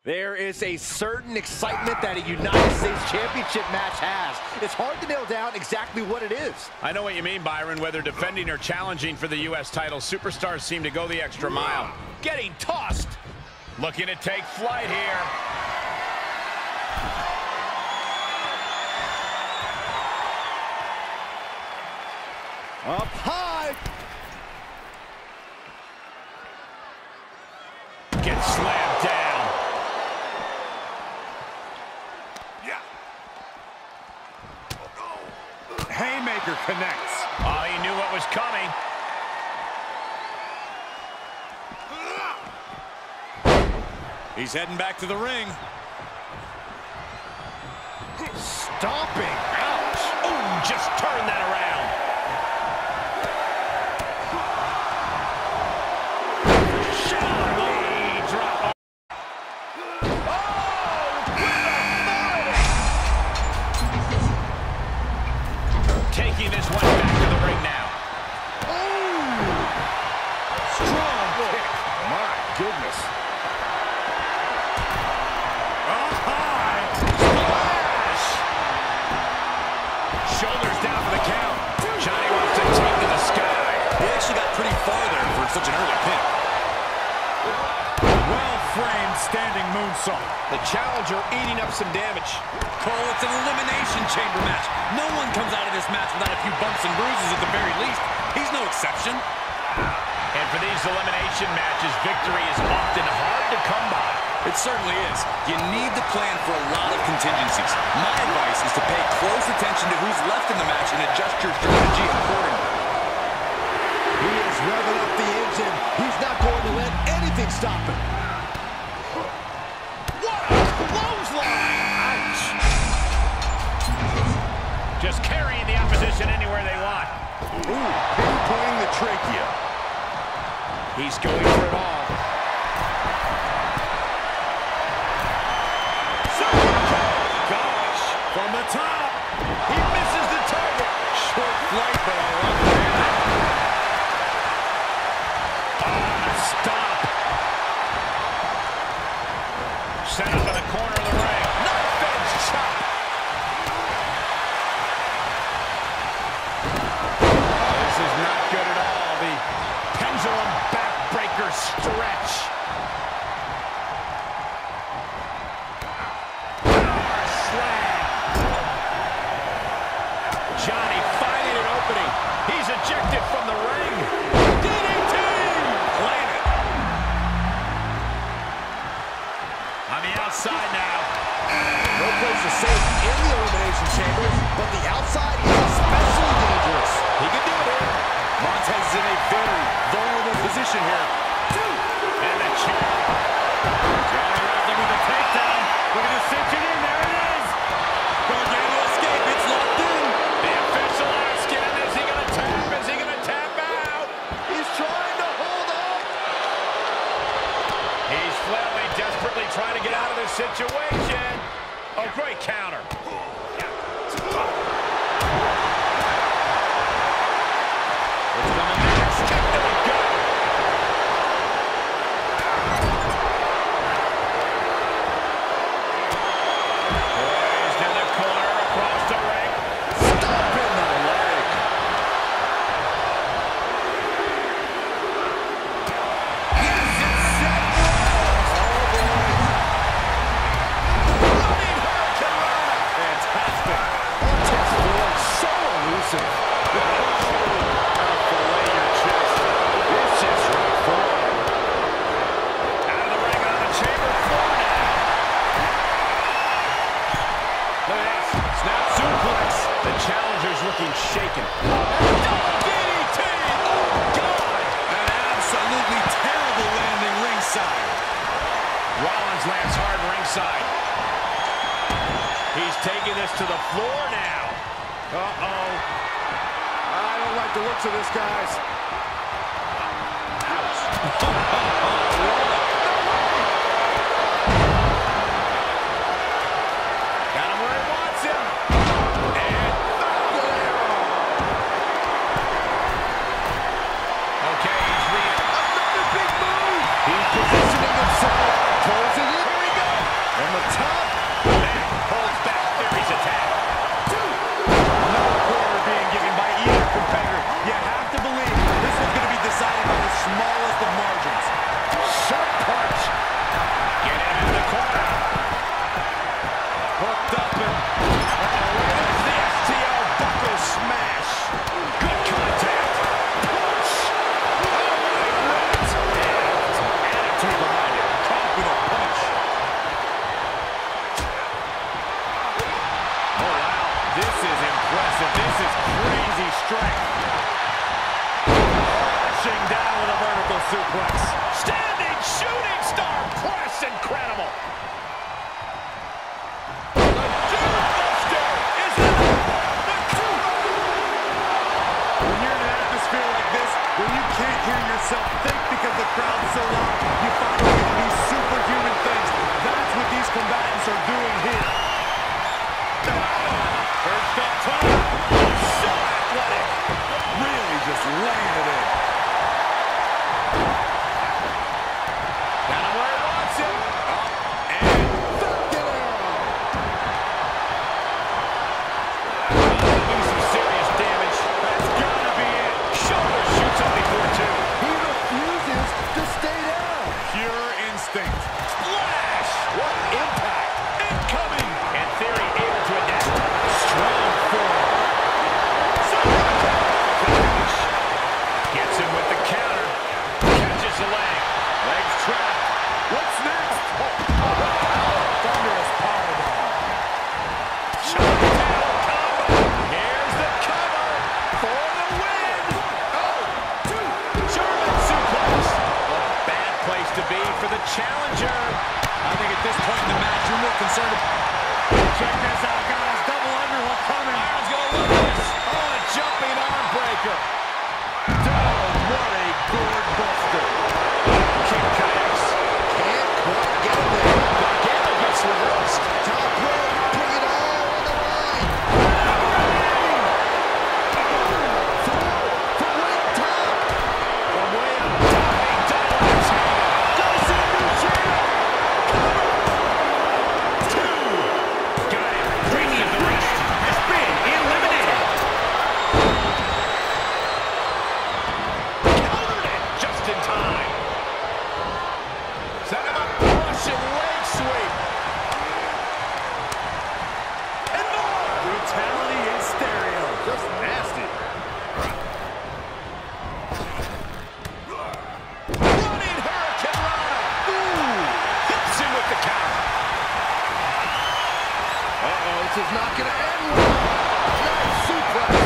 There is a certain excitement that a United States Championship match has. It's hard to nail down exactly what it is. I know what you mean, Byron. Whether defending or challenging for the U.S. title, superstars seem to go the extra mile. Getting tossed. Looking to take flight here. Up high. Gets slammed down. Yeah. Haymaker connects. Oh, he knew what was coming. He's heading back to the ring. Stomping. Ouch. Ooh, just turn that around. Taking this one back to the ring now. Ooh. Strong kick. My goodness. Splash! Shoulders down for the count. Johnny wants to take to the sky. He actually got pretty far there for such an early pick. Well-framed standing moonsault. The challenger eating up some damage. Cole, it's an elimination chamber match. No one comes out of this match without a few bumps and bruises at the very least. He's no exception. And for these elimination matches, victory is often hard to come by. It certainly is. You need to plan for a lot of contingencies. My advice is to pay close attention to who's left in the match and adjust your strategy accordingly. He is revving up the engine. He's not going to let anything stop him. What a clothesline! Ouch! Just carrying the opposition anywhere they want. Ooh, pinpointing the trachea. He's going for it all. Gosh, from the top. He misses the target. Short flight, but I love that. Stop. Set up in the corner of the ring. Knife edge chop. This is not good at all. The pendulum backbreaker stretch. Slam. Johnny finding an opening. He's ejected from the ring. DDT! Playing it. On the outside now. No place is safe in the elimination chamber, but the outside is especially dangerous. He can do it here. Montez is in a very vulnerable position here. And the chair. Johnny wrestling with a takedown. Look at the cinch it in. There it is. Going to escape. It's locked in. The official asking him, is he going to tap? Is he going to tap out? He's trying to hold up. He's flailing, desperately trying to get out of this situation. Oh, great counter. What's coming next? Kick to the gut. Poised in the corner, across the ring. Stop in the leg. Fantastic. Montez Ford, so elusive. Fillet your chest. It's just right forward. Out of the ring on the chamber floor now. Look at this. Snap suplex. The challenger's looking shaken. DDT! Oh, God! An absolutely terrible landing ringside. Rollins lands hard ringside. He's taking this to the floor now. Uh-oh. I don't like the looks of this, guys. Got him where he wants him. And okay, he's another big move. He's positioning himself, closing it. Here he goes. Two behind it. Caught with a punch. Oh, wow. This is impressive. This is crazy strength. Crashing down with a vertical suplex. Standing shooting star press. Incredible. When you can't hear yourself think because the crowd's so loud, you find a way to do superhuman things. That's what these combatants are doing here. First up top. So athletic. Really just laying it in. Got him where he wants him. Up and knocked it out. Doing some serious damage. That's gotta be it. Shoulder shoots up before two. He refuses to stay down. Pure instinct. Splash! What impact! Incoming! In theory, able to adapt. Strong form. Finish. Gets him with the counter. Catches the leg. Legs trapped. What's next? Thunderous powerbomb. Shot down combo. Here's the cover for the win. Oh, German suplex. What a bad place to be for the challenger. I think at this point in the match, you're more concerned about... Check this out, guys. Double underhook coming. Iron's gonna love this. Oh, a jumping arm breaker. Oh, what a gourd buster. Kick connects. Can't quite get him there. Gargano gets reversed. Top rope, bring it all on the line. From way top. From way up top, he dives. Goes into jail. Two. Got it. Premium the rest has been eliminated. Countered it just in time. Set him up. Russian leg sweep. And more. Brutality in stereo. Just nasty. Running Hurricane Rana. Ooh. Hits him with the counter. Uh-oh, this is not going to end well. Nice suplex.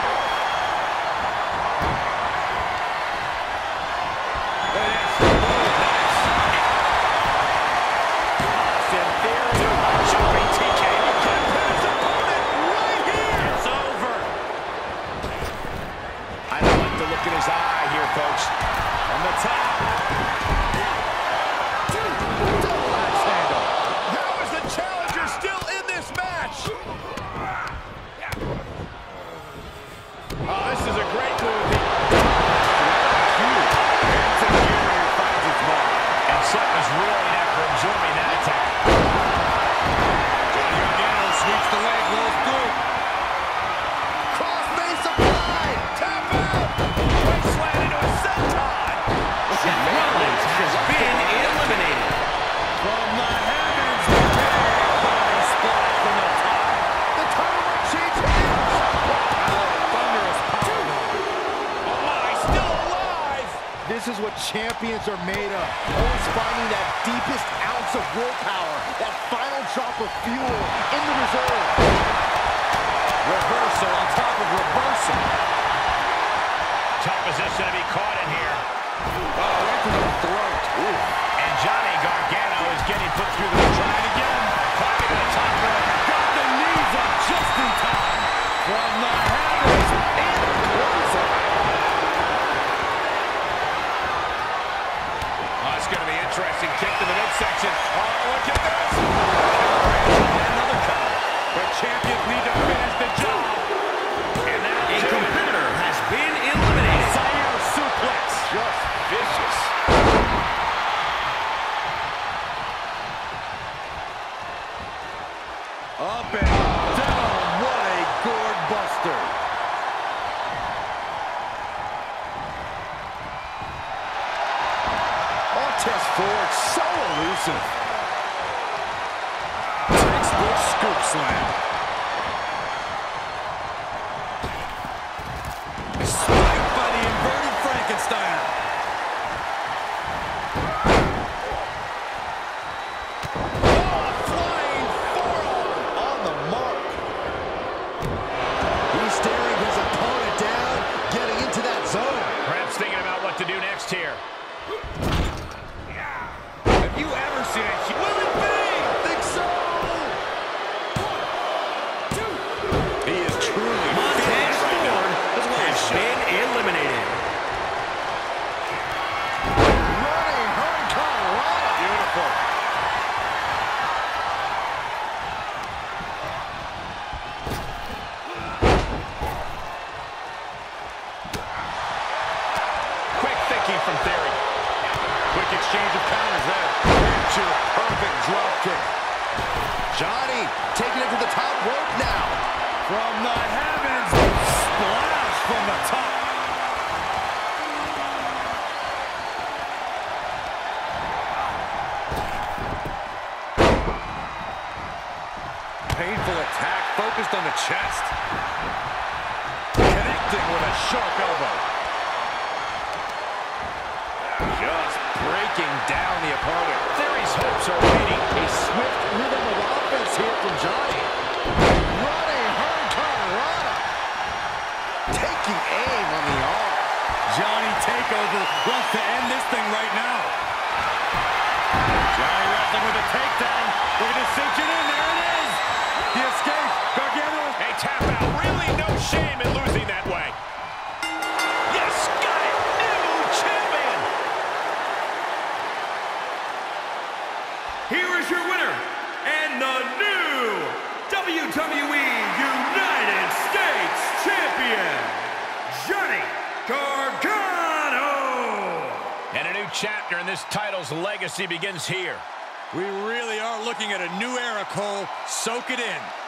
Jumping TK. You can't put his opponent right here. It's over. I don't like the look in his eye here, folks. On the top. Double axe handle. How is the challenger still in this match? Oh, this is a great move. Hanson Jr. finds its mark. And Sutton's reeling after absorbing that attack. Johnny Gargano sweeps the leg, rolls through. Cross face applied. Tap out. Wasteland into a senton. Rollins has been eliminated. From the heavens, the big body splash from the top. The tournament change hands. Thunderous powerbomb. Oh my, still alive. This is what champions are made of. Always finding that deepest ounce of willpower, that final drop of fuel in the reserve. Reversal on top of reversal. Tough position to be caught in here. Oh, right to the throat. Ooh. And Johnny Gargano is getting put through the trying again. Climbing to the top rope. Got the knees up just in time. From the heavens and closer. Oh, it's going to be interesting. Kick to the midsection. Oh, look at this. Another counter. But champions need to finish the job. And now A competitor has been eliminated. Zaire suplex. just vicious. Up and down. What a gourd buster. Montez Ford, so elusive. Textbook scoop slam. Spiked by the inverted Frankensteiner. exchange of counters there. Picture perfect drop kick. Johnny taking it to the top rope now. From the heavens, splash from the top. Painful attack focused on the chest. Connecting with a sharp elbow. Just breaking down the opponent. Theory's hopes are waiting. A swift rhythm of offense here from Johnny. Running Hurricanrana. Taking aim on the arm. Johnny Takeover wants to end this thing right now. Johnny wrestling with a takedown. Look at his cinch it in. There it is. The escape. Gargano. A tap out. Really no shame in losing that way. Yes, got it. New champion. Here is your winner, and the new WWE United States Champion, Johnny Gargano! And a new chapter in this title's legacy begins here. We really are looking at a new era, Cole. Soak it in.